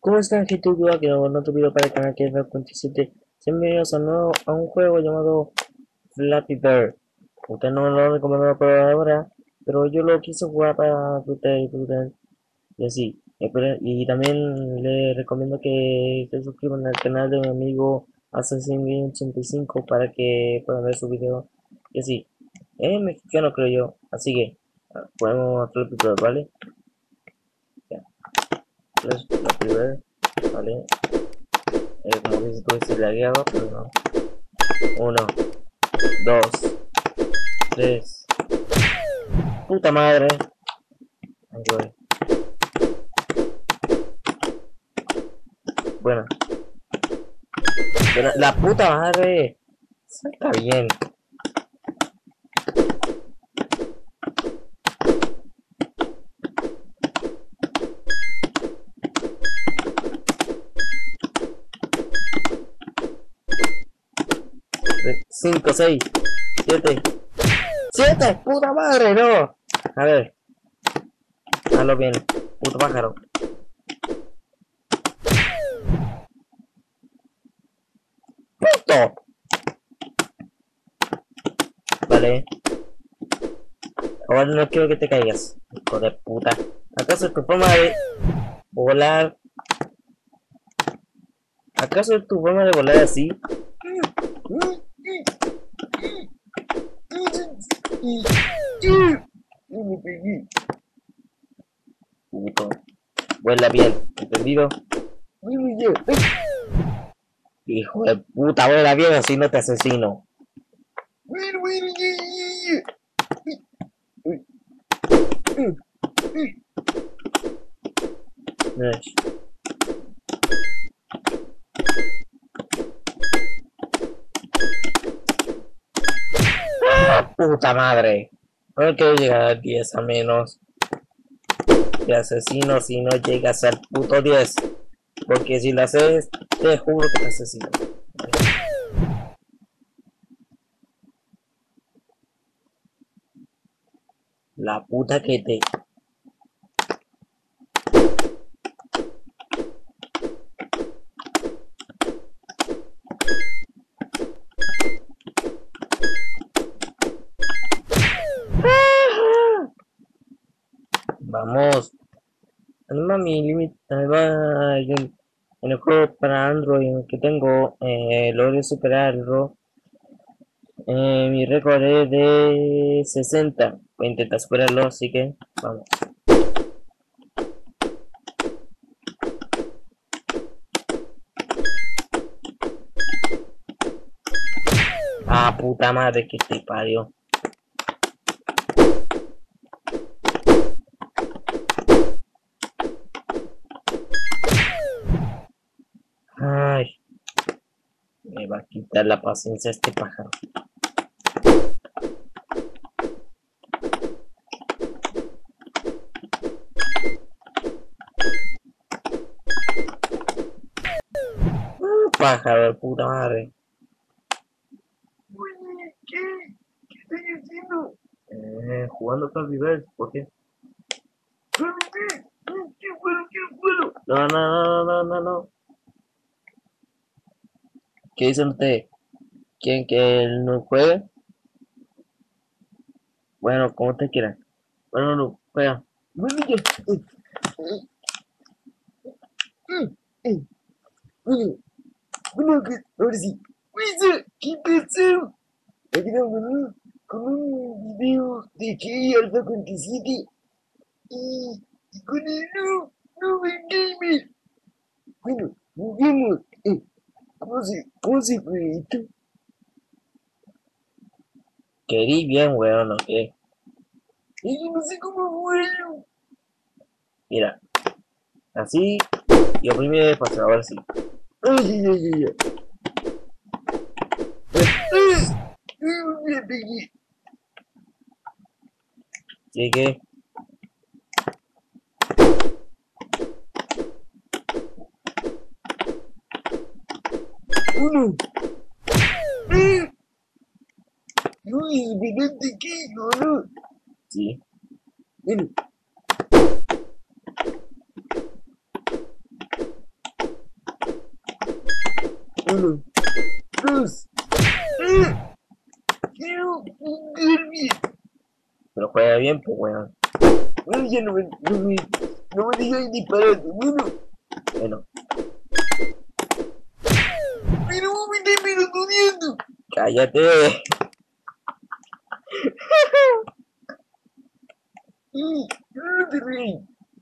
¿Cómo están, gente? Duda que no te video para el canal que es 57. Sean bienvenidos a un juego llamado Flappy Bird. Usted no lo recomendó por ahora, pero yo lo quise jugar para que ustedes disfruten y así. Y también le recomiendo que se suscriban al canal de mi amigo Assassin85 para que puedan ver su video y así. Es mexicano, creo yo, así que podemos Flappy Bird, ¿vale? Ya. Flappy Bird, ¿vale? Como dices tú, si lagueado, pero no. Uno, dos, tres. Puta madre. Ahí voy. Bueno, la puta madre. Eso está bien. Cinco, seis, siete. ¡Siete! ¡Puta madre! ¡No! A ver, hazlo bien. Puto pájaro. ¡Puto! Vale. Ahora no quiero que te caigas. Hijo de puta. ¿Acaso es tu forma de volar? ¿Acaso es tu forma de volar así? Puto. Vuela bien, ¿entendido? Hijo de puta, vuela bien, así no te asesino. Puta madre. No quiero llegar al 10 a menos de asesino si no llegas al puto 10. Porque si lo haces, te juro que te asesino. La puta que te... Vamos. Anima mi límite. En el juego para Android que tengo, logré superarlo. Mi récord es de 60. Voy a intentar superarlo, así que vamos. Ah, puta madre que te parió. Ay, me va a quitar la paciencia este pájaro. Pájaro de puta madre. ¿Qué estoy haciendo? Jugando Flappy Bird, ¿por qué? ¡Qué bueno, qué bueno! No, no, no, no, no, no. ¿Qué dicen ustedes? ¿Quieren que él no juegue? Bueno, como ustedes quieran. Bueno, no, juega. Bueno, ya. Bueno, bueno, ahora sí. ¿Qué pasó? Ayúdame con un video de que Alpha 47 y con el no gamer. Bueno, juguemos. ¿Cómo se fue esto? Querí bien, weón, ¿no qué? Yo no sé cómo vuelo. Mira, así y oprime despacio, ahora sí. Ay, ay, ay, ay. Me pegué. Llegué. Uno. No, espérate que no. Sí. Bueno. Uno, dos. Quiero jugar bien. Pero juega bien, pues weón. Bueno, ya no me digas disparate, bueno. Bueno. Pero vos me estás pelotudeando. Cállate. No te reí.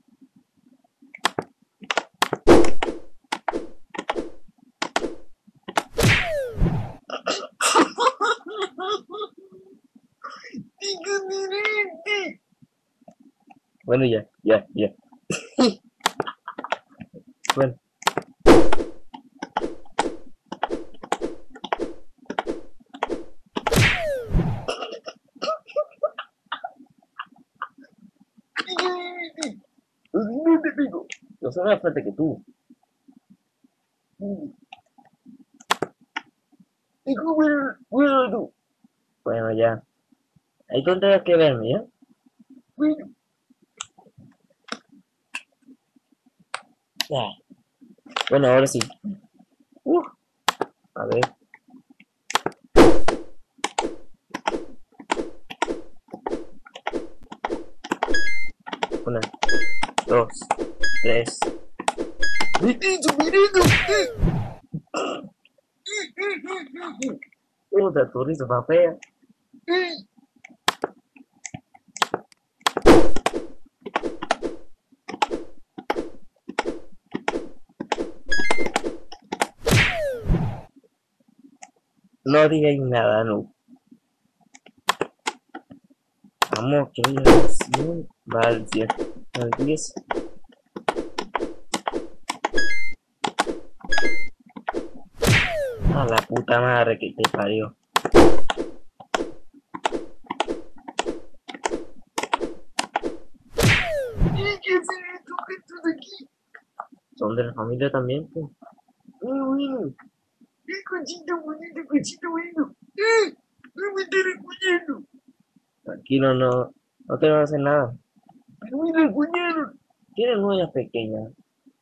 Bueno, ya. Bueno. No te pego. Yo soy más fuerte que tú. Y bueno, tú. Bueno, ya. Ahí tendrás que verme, ¿ya? Bueno. Ya. Bueno, ahora sí. A ver. Una, dos, tres. ¡Me estoy mirando! Puta, tu risa más fea. No digáis nada, no. Vamos, que hoy es 100. Va al 10. Al 10. A la puta madre que te parió. ¿Qué hacen estos gestos aquí? Son de la familia también, pues. Bueno. Cochito bonito. No me estés recuñando. Tranquilo, no te van a hacer nada. Pero me recuñaron. Tienen uñas pequeñas.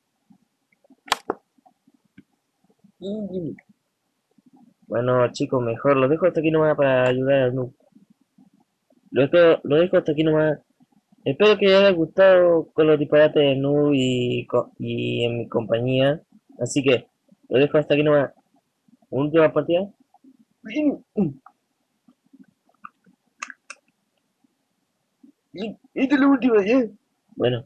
Bueno, chicos, mejor lo dejo hasta aquí nomás para ayudar a Noob. Lo dejo hasta aquí nomás. Espero que les haya gustado con los disparates de Noob y en mi compañía. Así que lo dejo hasta aquí nomás. Última partida. Esta es la última, ya. Bueno.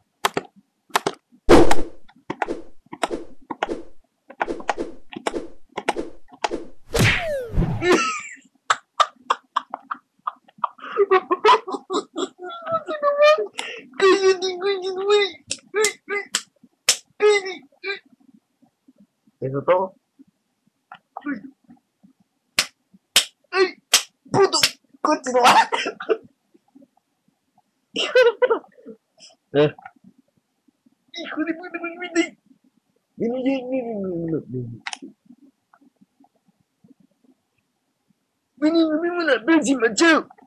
¿Eso todo? ¡Ay! ¡Puto! ¡Continúa! ¡Hijo de puta! ¡Hijo de puta! ¡Vení, nos vemos la próxima! ¡Chao!